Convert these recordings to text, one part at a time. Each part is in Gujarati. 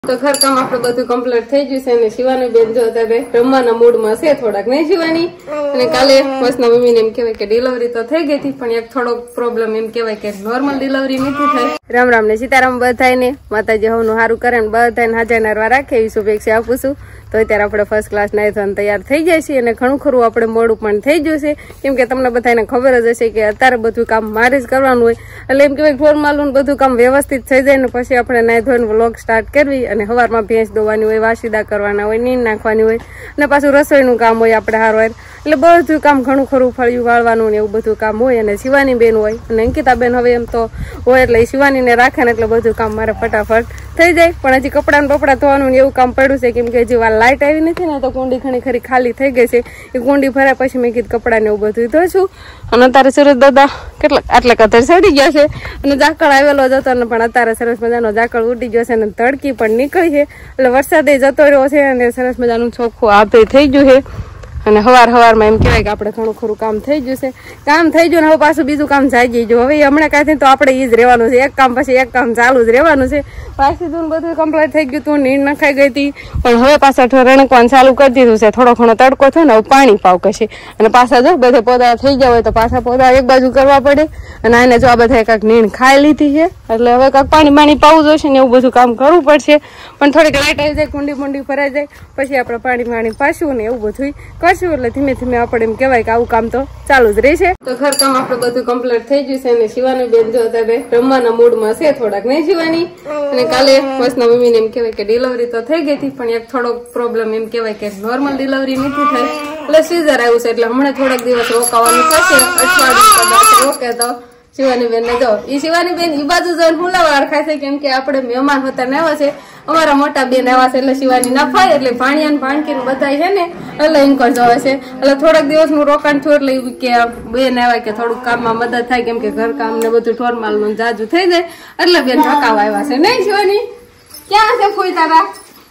તો ઘરકામ આપણું બધું કમ્પ્લીટ થઈ ગયું છે અને શિવાની બેન જો અત્યારે રમવાના મૂડમાં છે થોડાક નહીં શિવાની. અને કાલે બસના મમ્મીને એમ કહેવાય કે ડિલિવરી તો થઈ ગઈ હતી પણ એક થોડોક પ્રોબ્લેમ એમ કહેવાય કે નોર્મલ ડિલિવરી નથી થઈ. રામ રામ ને સીતારામ બધાને માતાજી હવનું સારું કરે ને બધાને હાજર નારવા રાખે એવી શુભેચ્છા આપું છું. તો અત્યારે આપણે ફર્સ્ટ ક્લાસ નાઈ ધોઈને તૈયાર થઈ જાય છે અને ઘણું ખરું આપણે મોડું પણ થઈ ગયું છે કેમ કે તમને બધાને ખબર જ હશે કે અત્યારે બધું કામ મારે જ કરવાનું હોય એટલે એમ કહેવાય ઢોર માલું બધું કામ વ્યવસ્થિત થઈ જાય ને પછી આપણે નાઈ ધોઈને વ્લોગ સ્ટાર્ટ કરવી અને સવારમાં ભેંસ દોવાની હોય, વાસીદા કરવાના હોય, નીંદ નાખવાની હોય અને પાછું રસોઈનું કામ હોય આપણે હારવાર એટલે બધું કામ ઘણું ખરું ફળિયું વાળવાનું ને એવું બધું કામ હોય અને શિવાની બેન હોય અને અંકિતા બેન હવે એમ તો હોય એટલે શિવાનીને રાખે ને એટલે બધું કામ મારે ફટાફટ થઈ જાય. પણ હજી કપડાં બપડા ધોવાનું એવું કામ પડ્યું છે કેમ કે હજી વાર લાઇટ આવી નથી ને તો કુંડી ઘણી ખરી ખાલી થઈ ગઈ છે. એ કુંડી ભરાય પછી મેં કીધું કપડાં ને એવું બધું ધોઉં છું. અને અત્યારે સુરત દાદા કેટલા આટલા કતર ચડી ગયા છે અને ઝાકળ આવેલો જ હતો ને પણ અત્યારે સરસ મજાનો ઝાકળ ઉડી ગયો છે અને તડકી પણ નીકળી છે એટલે વરસાદે જતો રહ્યો છે અને સરસ મજાનું ચોખ્ખું આભે થઈ ગયું છે. અને હવારમાં એમ કહેવાય કે આપણે ઘણું ખરું કામ થઈ ગયું છે. કામ થઈ ગયું ને હવે પાછું બીજું કામ જાગી ગયું. હવે હમણાં કાંઈ તો આપણે એ જ રહેવાનું છે, એક કામ પછી એક કામ ચાલુ જ રહેવાનું છે. પાછી તું બધું કમ્પ્લીટ થઈ ગયું તું નીંદ નખાઈ ગઈ હતી પણ હવે પાછા રણકવાનું ચાલુ કરી દીધું છે. થોડો ઘણો તડકો થયો ને હવે પાણી પાવ કશે અને પાછા જો બધે પોતા થઈ ગયા હોય તો પાછા પોતા એક બાજુ કરવા પડે અને આને જો આ બધા કાંઈક નીંદ ખાઈ લીધી છે એટલે હવે કાંઈક પાણી પાવું જોશે ને એવું બધું કામ કરવું પડશે. પણ થોડીક લાઇટ આવી જાય, કુંડી મુંડી ભરાઈ જાય પછી આપણે પાણી પાછું ને એવું બધું કરશું એટલે ધીમે ધીમે આપણે એમ કહેવાય કે આવું કામ તો ચાલુ જ રહેશે. તો ઘરકામ આપણું બધું કમ્પ્લીટ થઈ ગયું છે અને શિવાની બેન જો અત્યારે રમવાના મૂડમાં છે થોડાક નહીં શિવાની. અને કાલે બસના મમ્મીને એમ કહેવાય કે ડિલિવરી તો થઈ ગઈ હતી પણ એક થોડોક પ્રોબ્લેમ એમ કહેવાય કે નોર્મલ ડિલિવરી નથી થઈ એટલે સીઝર આવ્યું છે એટલે હમણાં થોડાક દિવસ રોકાવાનું થશે, અઠવાડિયું રોકે તો શિવાની બેન ને જો એ શિવાની બેન એ બાજુ જઈને હુલાવાર ખાશે કેમ કે આપણે મહેમાન હતા ને આવ્યા છે, અમારા મોટા બેન આવ્યા છે એટલે શિવાની ના ફાય એટલે ભાણિયા ભાણકી બધા છે ને એટલે ઇન્કર જવે છે એટલે થોડાક દિવસનું રોકાણ થયું એટલે એવું કે બેન આવ્યા કે થોડુંક કામમાં મદદ થાય કેમ કે ઘર કામ ને બધું ઠોરમાલ નું જાજુ થઈ જાય એટલે બેન થકાવા આવ્યા છે નહીં શિવાની. ક્યાં છે ફૂઈ તારા?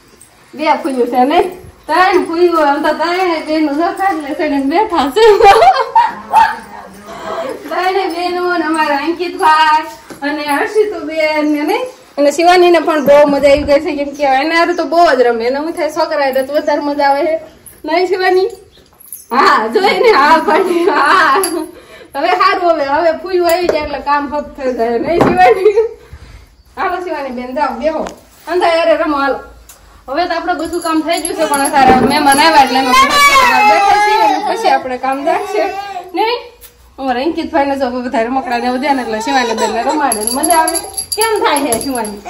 બે ફૂયું છે નહીં, ત્રણ ફૂયું આમ તો ત્રણ બેન નું જખાડ લેશે ને બેઠા છે બેનો અમારા અંકિતભાઈ અને હર્ષિતુ બેન ને નહીં. અને શિવાની ને પણ બહુ મજા આવી ગઈ છે કેમ કે એના તો બહુ જ રમે એને હું થાય છોકરા તો વધારે મજા આવે છે નહીં શિવાની? હા જોઈને હા પણ હા હવે સારું હવે ફૂયું આવી જાય એટલે કામ હપ થઈ જાય નહીં શિવાની? હાલો શિવાની બેન જાઓ બેહો અંધા યારે રમો હાલો. હવે તો આપડે બધું કામ થઈ ગયું છે પણ અત્યારે મહેમાન આવ્યા એટલે બેઠા છીએ પછી આપણે કામ જાગશે નહીં. અમારા અંકિતભાઈ ને જો બધા રમકડા ને વધ્યા ને એટલે શિવાની બેન ને રમાડે મજા આવે. કેમ થાય છે શિવાની?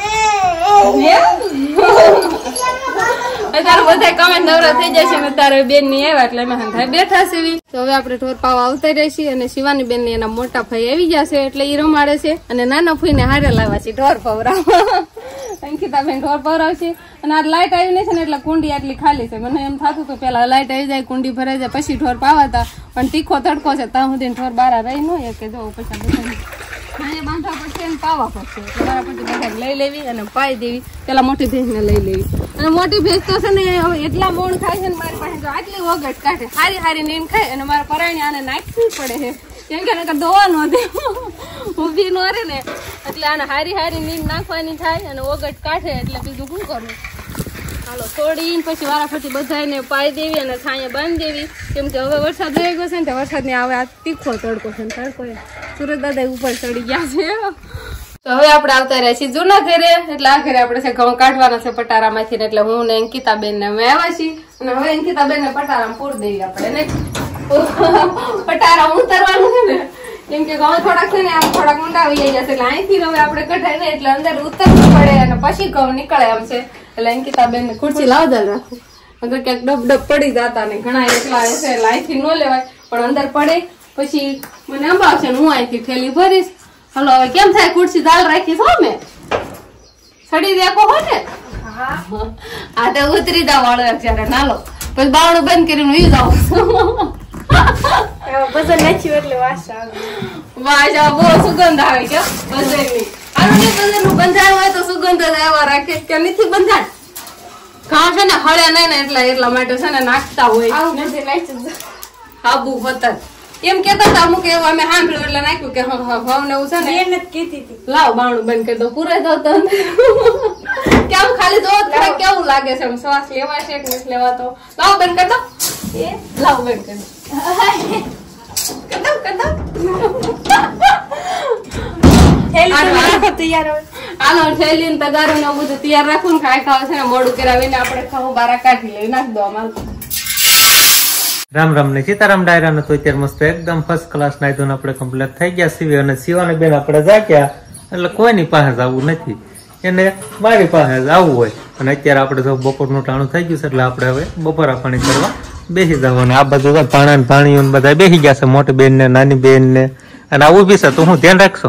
તારે બધા કામે નવરા થઈ જાય છે ને તારે બેન ની આવ્યા એટલે એમાં થાય બેઠા છે. તો હવે આપણે ઢોર પાવા આવતા રહીશું અને શિવાની બેન ને એના મોટા ભાઈ આવી જશે એટલે એ રમાડે છે અને નાના ફૂઈ ને હારે લાવવા છે ઢોર પવરાવા. અંકિતા બેન ઢોર પવરાવશે અને આ લાઈટ આવી નહીં છે ને એટલે કુંડી આટલી ખાલી છે. મને એમ થતું હતું પેલા લાઈટ આવી જાય કુંડી ભરાઈ જાય પછી ઢોર પાવાતા પણ તીખો તડકો છે ત્યાં સુધી ઢોર બારા રહી ન કે જો પછી બધા બાંધવા પડશે અને પાવા પડશે એટલે મારા પછી બધા લઈ લેવી અને પાઈ દેવી. પેલા મોટી ભેંસ ને લઈ લેવી અને મોટી ભેંસ તો છે ને હવે એટલા મોણ ખાય છે ને મારી પાસે જો આટલી વગટ કાઢે હારી નીંદ ખાય અને મારા પરાયણે આને નાખવી પડે છે કેમ કે દવા નો દે ઊભી નો રે ને એટલે આને હારી નીંદ નાખવાની થાય અને વગટ કાઢે એટલે બીજું શું કરવું. હાલો છોડીને પછી વારાફરતી બધાને પાઈ દેવી અને છાંયા બાંધી દેવી કેમ કે હવે વરસાદ રહી ગયો છે ને વરસાદ ને આવે આ તીખો તડકો છે ને તડકો સુરત દાદા ઉપર ચડી ગયા છે. તો હવે આપણે આવતા રહ્યા છીએ જૂના ઘરે એટલે આ ઘરે આપણે છે ઘઉં કાઢવાના છે પટારામાંથી ને એટલે હું ને અંકિતાબેન ને અમે આવ્યા છીએ અને હવે અંકિતાબેન ને પટારામાં પૂર દેવી આપણે ને પટારા ઉતરવાનું છે ને કેમ કે ઘઉં થોડાક છે ને આમ થોડાક ઊંડા આવી જશે એટલે અહીંથી હવે આપણે કઢાય ને એટલે અંદર ઉતરવું પડે અને પછી ઘઉં નીકળે એમ છે એટલે અંકિતાબેન ને ખુરશી લાવતા રાખું અગર ક્યાંક ડબ પડી જતા ને ઘણા એટલા છે એટલે અહીંથી ન લેવાય પણ અંદર પડે પછી મને અંબાવશે ને હું અહીંથી થેલી ભરીશ. હલો હવે કેમ થાય ખુરશી દાલ રાખીશ હો મેં સડી દેખો હો ને આ તો ઉતરી જાવ વાળો જયારે નાલો પછી બાવણું બંધ કરીને વી જાવ બજન નાખ્યું એટલે વાસ બહુ સુગંધ આવે કે બજનની બજન બંધાય હોય તો સુગંધ જ આવ્યા રાખે કે નથી બંધાય ઘા છે ને હળે નહીં ને એટલા માટે છે ને નાખતા હોય આબુ હોતા એમ કેતા હતા અમુક એવું અમે સાંભળ્યું એટલે નાખ્યું કે ભાવ ને એવું છે ને એને જ કીધી હતી. લાવ બાણું બંધ કરી દો પૂરે તો કેમ ખાલી જો ખરા કેવું લાગે છે શ્વાસ લેવા છે કે નથી લેવાતો લાવ બંધ કરી દો એ લાવ બંધ કરી દો હાલો થેલી તગારું ને બધું તૈયાર રાખવું ને ખાય ખાવ છે ને મોડું કરાવીને આપણે ખાવું બારા કાઢી લઈ નાખ દો અમારે રામ રામ ને સીતારામ ડાયરા ને તો અત્યારે મસ્ત એકદમ ફર્સ્ટ ક્લાસ નાઈ ધોઈને આપણે કમ્પ્લીટ થઈ ગયા સીવી અને સીવાને બેન આપણે જાગ્યા એટલે કોઈની પાસે જવું નથી એને મારી પાસે આવવું હોય અને અત્યારે આપણે તો બપોરનું ટાણું થઈ ગયું છે એટલે આપણે હવે બપોરા પાણી કરવા બેસી જવાનું આ બધું ભાણા ભાણીઓ બધા બેસી ગયા છે મોટી બેન ને નાની બેન ને અને આવું બી છે તો હું ધ્યાન રાખશો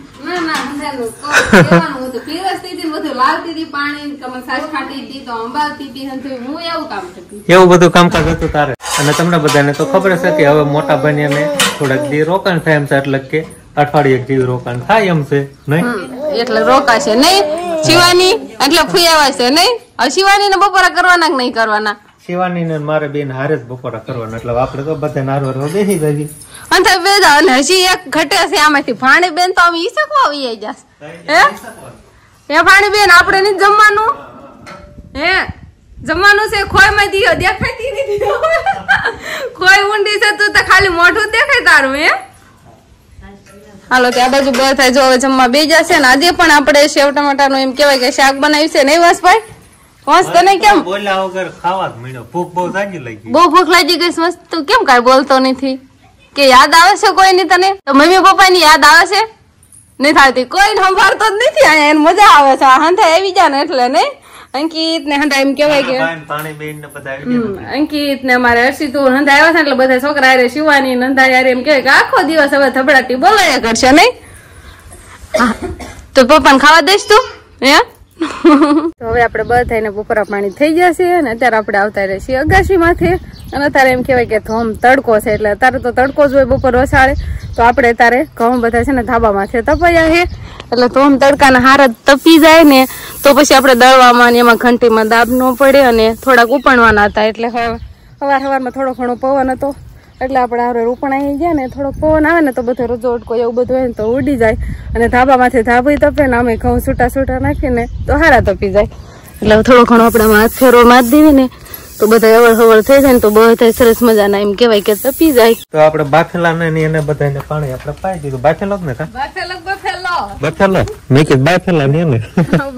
એવું બધું કામકાજ હતું તારે અને તમને બધાને તો ખબર છે કે હવે મોટા ભાઈ ને થોડાક દી રોકાણ થાય એમ છે એટલે કે અઠવાડિયે જેવું રોકાણ થાય એમ છે નહીં એટલે રોકાશે નહીં શિવાની એટલે ફુયાવા છે નહીં હવે શિવાની ને બપોરા કરવાના કે નહીં કરવાના શિવાની ને મારે બેન હારે જ બપોરા કરવાના એટલે આપડે તો બધા નારવાર બેસી જઈએ અને હજી એક ઘટે છે આમાંથી ભાણી બેન તો અમે ઈ શકવા આવી જશે હે ભાણી બેન આપડે નહીં જમવાનું હે જમવાનું છે ખોય માં દીયો દેખાતી નથી ખોય ઊંડી છે તું તો ખાલી મોઢું દેખાય તારું હે હાલો ત્યાં બાજુ બે થાય જો હવે જમવા બે જશે ને આજે પણ આપણે સેવ ટમાટા નું એમ કેવાય કે શાક બનાવ્યું છે નહીં વાસભાઈ મસ્ત તને કેમ બોલ્યા વગર ખાવા જ મળ્યો ભૂખ બહુ જાજી લાગી બહુ ભૂખ લાગી ગઈ મસ્ત તું કેમ કઈ બોલતો નથી કે યાદ આવે છે કોઈ ની તને તો મમ્મી પપ્પા ની યાદ આવે છે નહીં થતી કોઈ સંભાળતો જ નથી અહીંયા એને મજા આવે છે હંધા આવી જાય ને એટલે નહીં અંકિત ને હંધા એમ કેવાય કે અંકિત ને અમારે હર્ષિતું હંધા આવ્યા છે એટલે બધા છોકરા યારે શિવાની નંદા યારે એમ કેવાય કે આખો દિવસ હવે ધબડાટી બોલાયા કરશે નહીં તો પપ્પાને ખાવા દઈશ તું હે તો હવે આપડે બધાને બપોરા પાણી થઈ જશે અને અત્યારે આપણે આવતા રહીશું અગાસી માંથી અને અત્યારે એમ કેવાય કે ધોમ તડકો છે એટલે અત્યારે તો તડકો જ હોય બપોર વસાડે તો આપણે અત્યારે ઘઉં બધા છે ને ધાબામાં છે તપાયા છે એટલે ધોમ તડકાના હારા તપી જાય ને તો પછી આપણે દળવામાં ને એમાં ઘંટીમાં દાબ ન પડે અને થોડાક ઉપાડવાના હતા એટલે સવારમાં થોડો ઘણો પવન હતો એટલે આપણે હારે રૂપણાઈ ગયા ને થોડોક પવન આવે ને તો બધો રજો ઓટકો એવું બધું હોય ને તો ઉડી જાય અને ધાબામાંથી ધાબી તપે ને અમે ઘઉં છૂટા છૂટા નાખીને તો હારા તપી જાય એટલે થોડો ઘણો આપણે હાથ ફેરો મારી દીધી ને તો બધા અવળ હવળ થઈ જાય ને તો બધા સરસ મજાના એમ કેવાય કે તપી જાય તો આપણે બાફેલા ને એને બધાને પાણી આપણે પાઈ દીધું બાફેલો ને બફેલો મેં કીધું બાફેલા ને એને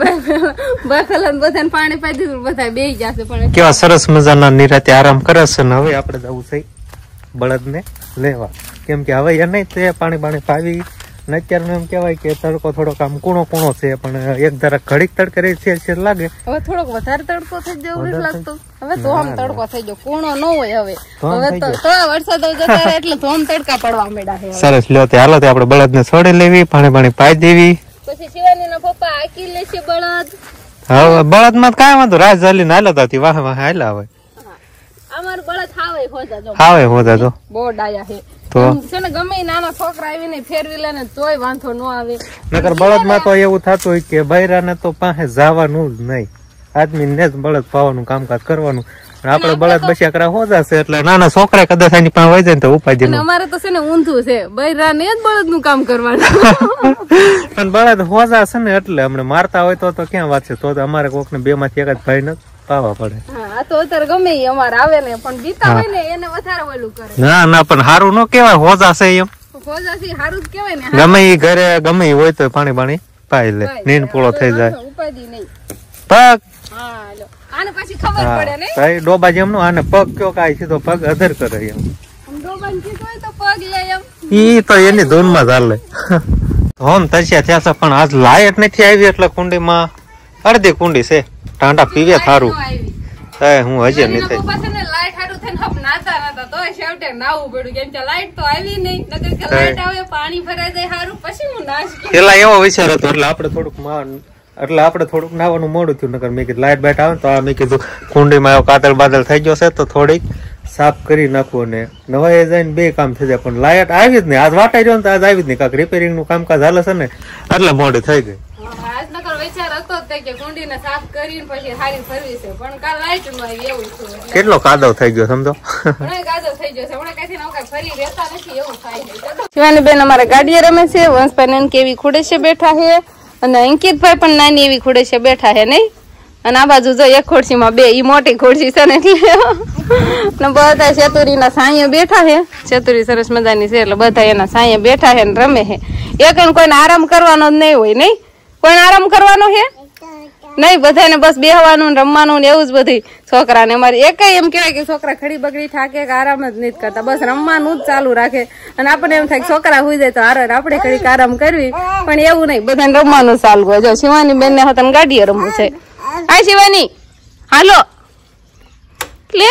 બાફેલા બધાને પાણી પાઈ દીધું બધા બેસી જશે પણ કેવા સરસ મજાના નિરાતે આરામ કરે છે ને હવે આપણે જવું છે બળદ ને લેવા કેમ કે હવે એને તે પાણી પાવી ને અત્યારે એમ કેવાય કે તડકો થોડોક આમ કૂણો છે પણ એક ધારા ઘડીક તડકે છે લાગે હવે થોડોક વધારે તડકો થઈ જવું નથી લાગતું હવે તો આમ તડકો થઈ ગયો કૂણો ન હોય હવે તો વરસાદ જતા રહે એટલે ધોમ તડકા પડવા માંડ્યા છે સરસ લ્યો તે હાલો તે આપણે બળદ ને છોડી લેવી પાણી પાઈ દેવી પછી શિવાની ના પપ્પા આકી લેશે બળદ હવે બળદ માં કાંઈ વાંધો રાજ જલીને હાલતા હતી વાહ હાલા હવે અમાર બળદ હાવે હોતા જો બહુ ડાયા છે તો છે ને ગમે નાના છોકરા આવીને ફેરવી લે ને તોય વાંધો ન આવે નકર બળદ માં તો એવું થતું હોય કે બૈરા ને તો પાસે જવાનું જ નહીં આદમી ને જ બળદ પાવાનું કામકાજ કરવાનું આપડે બળદ બસ્યા કરા હોજા છે એટલે નાના છોકરા કદાચ એની પાસે વહી જાય ને તો ઉપાય દે અમારે તો છે ને ઊંધું છે બૈરા ને જ બળદ નું કામ કરવાનું પણ બળદ હોજા છે ને એટલે અમને મારતા હોય તો ક્યાં વાત છે તો અમારે કોક ને બે માંથી એક જ ભાઈ ને પાવા પડે હા તો અત્યારે ગમે અમારે આવે ને પણ બીતા હોય ને એને વધારે ઓલું કરે ના પણ હારું નો કેવાય હોજા છે એમ હોજા છે હારું જ કેવાય ને ગમે ઈ ઘરે ગમે હોય તો પાણી પાઈ લે નીન પૂળો થઈ જાય ઉપાડી નહીં પગ હા લો આને પછી ખબર પડે ને કઈ ડોબા જેમ નો આને પગ કયો કાઈ સીધો પગ અધર કરે એમ ડોબા ને કીધું હોય તો પગ લે એમ ઈ તો એની ધૂન માં ચાલે હોમ તરસ્યા થયા છે પણ આજ લાઈટ નથી આવી એટલે કુંડીમાં અડધી કુંડી છે ટાંડા પીવે થારું હું હજી નહીં થઈ લાઈટ હારું થઈને હપ નાતા તો છેવટે નાવું પડ્યું કેમ કે લાઈટ તો આવી નહીં નકર કે લાઈટ આવે પાણી ભરાઈ જાય હારું પછી હું નાશ પેલા એવો વિચાર હતો એટલે આપણે થોડુંક નાવાનું મોડું થયું નકર મેં કીધું લાઈટ બેટ આવે તો મેં કીધું કુંડીમાં કાદળ બાદળ થઈ ગયો છે તો થોડીક સાફ કરી નાખવું ને નવાઈ જઈને બે કામ થઈ જાય પણ લાઈટ આવી જ નહીં આજ વાટાઈ રહ્યો ને તો આજ આવી જ નહીં કાંક રિપેરિંગ નું કામકાજ હાલે છે ને એટલે મોડું થઈ ગયું વિચાર હતો હતા કે કુંડીને સાફ કરીને પછી હારી ફરવી છે, પણ કાલ લાઈટ નું આવી એવું છે. કેટલો કાદવ થઈ ગયો સમજો. હમણાં કાદવ થઈ ગયો છે, હમણાં કઈથી નવું કઈ ફરી રહેતા નથી એવું થાય છે. શિવાની બેન અમારા ગાડીએ રમે છે, વંશભાઈ કેવી ખુડેશે બેઠા છે, અને અંકિતભાઈ પણ નાની એવી ખુડેશે બેઠા છે નહીં. અને આ બાજુ જો એક ખુરશીમાં બે, ઈ મોટી ખુરશી છે ને એટલે બધા ચતુરીના સાંયે બેઠા છે. ચતુરી સરસ મજાની છે એટલે બધા એના સાંયે બેઠા છે ને રમે છે. એક કોઈને આરામ કરવાનો જ નહીં હોય નહીં, કોઈને આરામ કરવાનો છે નહીં, બધાને બસ બેહવાનું રમવાનું ને એવું જ બધી છોકરાને. અમારે એક એમ કેવાય કે છોકરા ખડી બગડી થાકે કે આરામ જ નથી કરતા, બસ રમવાનું જ ચાલુ રાખે. અને આપણને એમ થાય છોકરા હુઈ જાય તો આપણે ઘડીક આરામ કરવી, પણ એવું નહીં, બધાને રમવાનું ચાલુ હોય. જો શિવાની બેન ને હતા ગાડીએ રમવું છે. આ શિવાની હાલો લે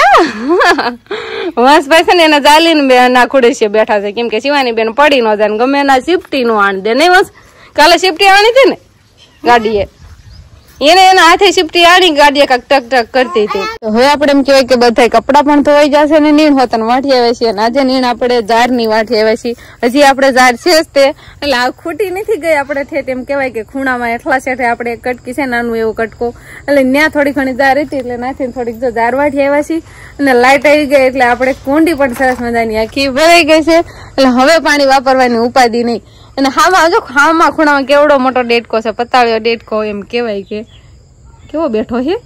વંશભાઈ છે ને એના જાલીને ના ખુડેશીએ બેઠા છે, કેમ કે શિવાની બેન પડી ન જાય, ગમે એના શિફ્ટી નું આણ દે નહીં. વંશ કાલે શિફ્ટી આણી હતી ને ગાડીએ, એને એના હાથે શિફ્ટી આણી ગાડીએ કાક ટક ટક કરતી હતી. હવે આપડે એમ કેવાય કે બધા કપડા પણ ધોવાઈ જશે ને નીણ હોતા વાટી આવે છે. અને આજે નીણ આપણે ઝાડ ની વાટી આવે છે, હજી આપણે ઝાડ છે જ તે, એટલે આ ખૂટી નથી ગઈ. આપણે ઠેઠ એમ કેવાય કે ખૂણામાં એટલા શેઠે આપણે એક કટકી છે નાનું એવું કટકો, એટલે ત્યાં થોડી ઘણી ઝાર હતી એટલે નાથી થોડીક જો ઝાર વાટી આવ્યા છે. અને લાઈટ આવી ગઈ એટલે આપણે કુંડી પણ સરસ મજાની આખી ભરાઈ ગઈ છે, એટલે હવે પાણી વાપરવાની ઉપાધિ નહીં. અને હામાં જો હામાં ખૂણામાં કેવડો મોટો ડેટકો છે, પતાળ્યો ડેટકો એમ કેવાય કે કેવો બેઠો છે.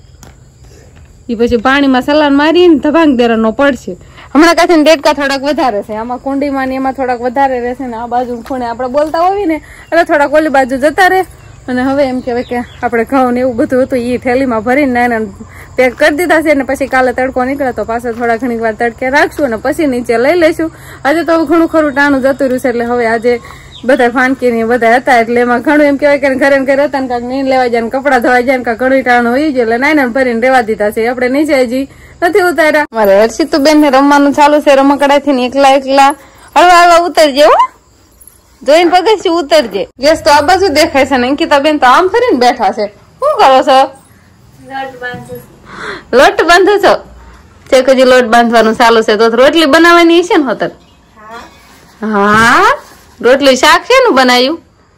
એ પછી પાણીમાં સલાન મારીને ધબાંગ દેરાનો પડશે. હમણાં કાંથી ડેટકા થોડાક વધારે છે, આમાં કુંડીમાં ને એમાં થોડાક વધારે રહેશે ને આ બાજુ ખૂણે આપણે બોલતા હોવી ને એટલે થોડાક ઓલી બાજુ જતા રહે. અને હવે એમ કહેવાય કે આપણે ઘઉં ને એવું બધું હતું એ થેલીમાં ભરીને નાના પેક કરી દીધા છે. ને પછી કાલે તડકો નીકળે તો પાછો થોડા ઘણી વાર તડકે રાખશું અને પછી નીચે લઈ લઈશું. આજે તો ઘણું ખરું ટાણું જતું રહ્યું છે, એટલે હવે આજે બધા ફાનકી ને બધા હતા એટલે એમાં ઘણું એમ કેવાય કે ઘરે ઘરે હતા ને કાંક નીંદ લેવા જાય ને કપડા ધોવા જાય ને કાંક ઘણું ટાણું હોય ગયું એટલે નાના ભરીને રેવા દીધા છે. આપણે નીચે હજી નથી ઉતાર્યા. મારે હર્ષિતુબેન ને રમવાનું ચાલુ છે રમકડા થી ને એકલા એકલા હળવા હળવા ઉતરજે હો, જોઈને પગથિયું ઉતરજે. ગેસ તો આ બાજુ દેખાય છે ને અંકિતાબેન તો આમ ફરીને બેઠા છે. શું કરો છો? લોટ બાંધો છો? ચેક હજી લોટ બાંધવાનું ચાલુ છે તો રોટલી બનાવવાની છે ને હોતર? હા રોટલી શાક છે નું બનાવ્યું?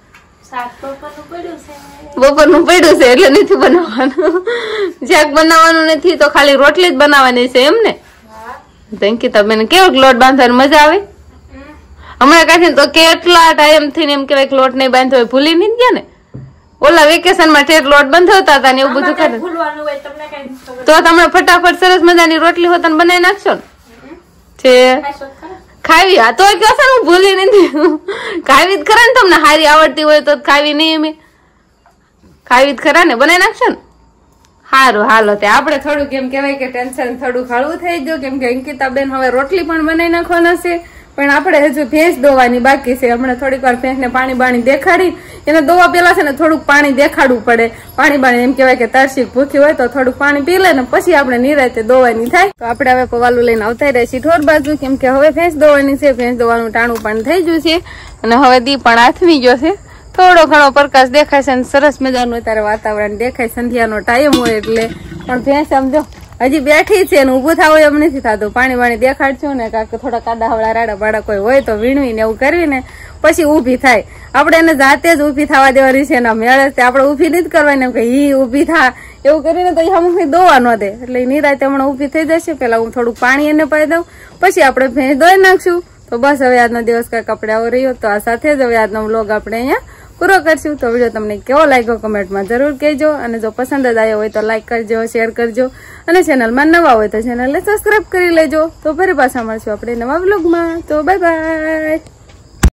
બપોરનું પડ્યું છે એટલે નથી બનાવવાનું. શાક બનાવવાનું નથી તો ખાલી રોટલી જ બનાવવાની છે એમ ને? અંકિતાબેન કેવો લોટ બાંધવાની મજા આવે? હમણાં કાઢી તો કેટલા ટાઈમ થી એમ કેવાય કે લોટ નહીં બાંધ્યો હોય, ભૂલી નહીં ગયા ને? ઓલા વેકેશન માં ઠેઠ લોટ બંધાવતા હતા ને એવું બધું કરે તો તમે ફટાફટ સરસ મજાની રોટલી હોતા બનાવી નાખશો ને છે ખાવી. આ તો કહો છો હું ભૂલી નથી, ખાવી જ ખરા ને, તમને હારી આવડતી હોય તો ખાવી નહીં, અમે ખાવી જ ખરા ને, બનાવી નાખશો ને. સારું હાલો તે આપણે થોડુંક એમ કેવાય કે ટેન્શન થોડું હળવું થઈ ગયું, કેમ કે અંકિતાબેન હવે રોટલી પણ બનાવી નાખવાના છે, પણ આપણે હજુ ભેંસ દોવાની બાકી છે. હમણાં થોડીક વાર ભેંસને પાણી બાણી દેખાડી, એને દોવા પેલા છે ને થોડુંક પાણી દેખાડવું પડે. પાણી બાણી એમ કેવાય કે તરસી ભૂખી હોય તો થોડુંક પાણી પી લે ને પછી આપણે નિરાતે દોવાની થાય. તો આપણે હવે પવાલું લઈને આવતા રહીશું ઢોર બાજુ, કેમ કે હવે ભેંસ દોવાની છે. ભેંસ દોવાનું ટાણું પણ થઈ ગયું છે અને હવે દી પણ આથમી ગયો છે. થોડો ઘણો પ્રકાશ દેખાય છે અને સરસ મજાનું અત્યારે વાતાવરણ દેખાય, સંધ્યાનો ટાઈમ હોય એટલે. પણ ભેંસ સમજો હજી બેઠી છે ને ઉભું થવું એમ નથી થતું. પાણી વાણી દેખાડશું ને કાંક થોડા કાદા હવડા રાડા બાડા કોઈ હોય તો વીણવીને એવું કરવીને પછી ઉભી થાય. આપણે એને જાતે જ ઉભી થવા દેવાની છે, એના મેળે આપણે ઉભી નથી કરવાની એમ કે ઈ ઉભી થા એવું કરીને તો અમુક દોવા ન દે. એટલે નિરાતે હમણાં ઉભી થઈ જશે. પેલા હું થોડુંક પાણી એને પાઈ દઉં પછી આપણે ભેંસ ધોઈ નાખશું. તો બસ હવે આજનો દિવસ કાંઈક આપણે આવો રહ્યો. તો આ સાથે જ હવે આજનો વ્લોગ આપણે અહીંયા પૂરો કરશું. તો વિડીયો તમને કેવો લાગ્યો કમેન્ટમાં જરૂર કહેજો, અને જો પસંદ જ આવ્યો હોય તો લાઈક કરજો, શેર કરજો, અને ચેનલમાં નવા હોય તો ચેનલને સબસ્ક્રાઇબ કરી લેજો. તો ફરી પાછા મળશું આપણે નવા વ્લોગમાં. તો બાય બાય.